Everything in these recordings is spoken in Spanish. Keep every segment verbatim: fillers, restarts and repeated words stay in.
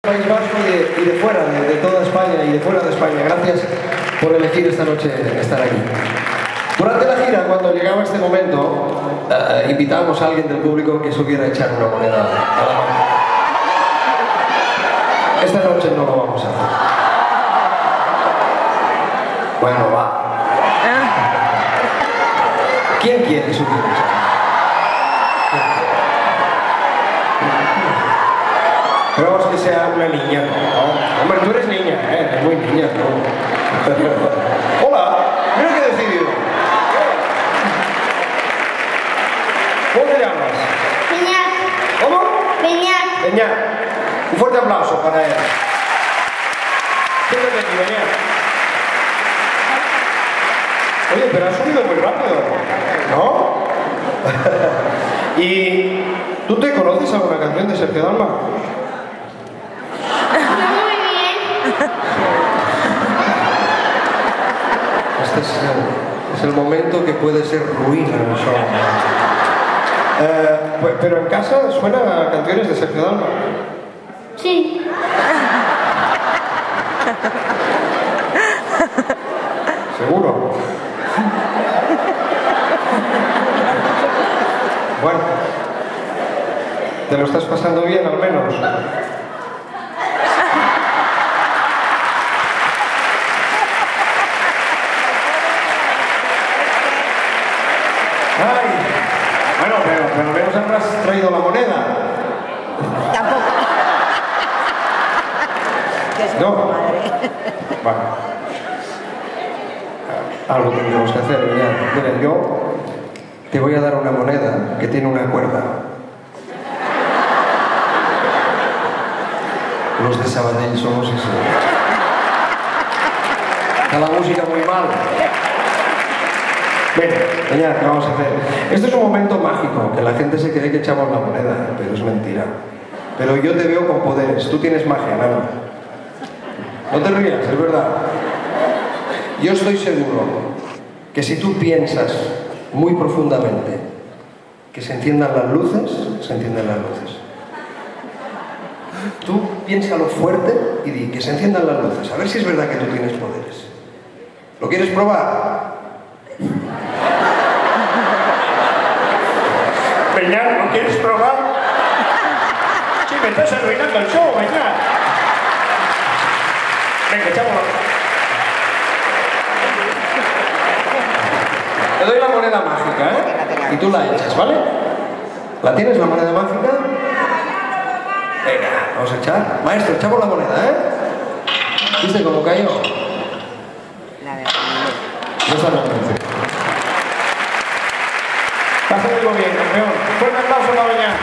País Vasco y de, y de fuera, de, de toda España y de fuera de España. Gracias por elegir esta noche estar aquí. Durante la gira, cuando llegaba este momento, uh, invitamos a alguien del público que supiera echar una moneda a la mano. Esta noche no lo vamos a hacer. Bueno, va. ¿Quién quiere subir echar? Pero vamos que sea una niña, ¿no? Hombre, tú eres niña, ¿eh? Eres muy niña, ¿no? Hola, mira que he decidido. ¿Cómo te llamas? Beñat. ¿Cómo? Beñat. Beñat. Un fuerte aplauso para él. Siéntate aquí, Beñat. Oye, pero has subido muy rápido, ¿no? ¿Y tú te conoces alguna canción de Sergio Dalma? Este es el, es el momento que puede ser ruina en el show. Eh, pues, pero en casa suenan canciones de Sergio Dalma. Sí. ¿Seguro? Bueno, ¿te lo estás pasando bien al menos? Ay, bueno, pero, pero al menos habrás traído la moneda. Tampoco. Que es No. madre. Bueno. Algo tendríamos que hacer, ya. Mira, yo te voy a dar una moneda que tiene una cuerda. Los de Sabadell somos eso. Está la música muy mal. Venga, Beñat, ¿qué vamos a hacer? Esto es un momento mágico, que la gente se cree que echamos la moneda, pero es mentira. Pero yo te veo con poderes, tú tienes magia, ¿no? No te rías, es verdad. Yo estoy seguro que si tú piensas muy profundamente que se enciendan las luces, se encienden las luces. Tú piénsalo fuerte y di que se enciendan las luces, a ver si es verdad que tú tienes poderes. ¿Lo quieres probar? Beñat, ¿no quieres probar? Sí, me estás arruinando el show, Beñat. Venga, echámoslo. Te doy la moneda mágica, ¿eh? Y tú la echas, ¿vale? ¿La tienes, la moneda mágica? Venga, vamos a echar. Maestro, echamos la moneda, ¿eh? ¿Viste cómo cayó? La de No está mal. Pásenlo bien, campeón. Fuerte aplauso para Beñat.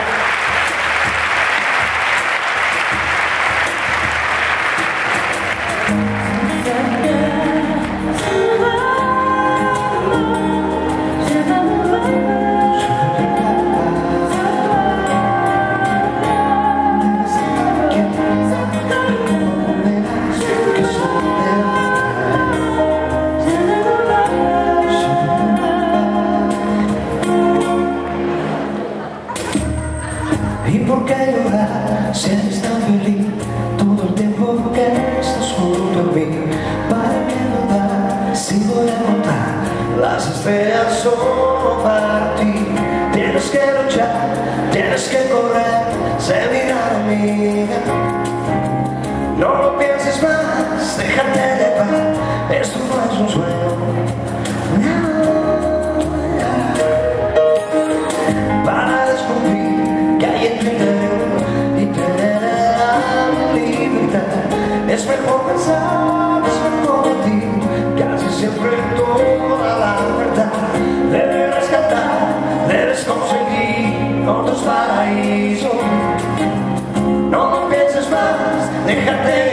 ¿Y por qué llorar si eres tan feliz todo el tiempo que estás junto a mí? ¿Para qué dudar si voy a contar? Las estrellas son para ti. Tienes que luchar, tienes que correr, sé mirar amiga. No lo pienses más, déjate llevar, esto no es un sueño. Para descubrir que hay en tu interior y tener la libertad. Es mejor pensar, es mejor mentir, casi siempre toda la verdad. Debes rescatar, debes conseguir otros paraísos. No pienses más, déjate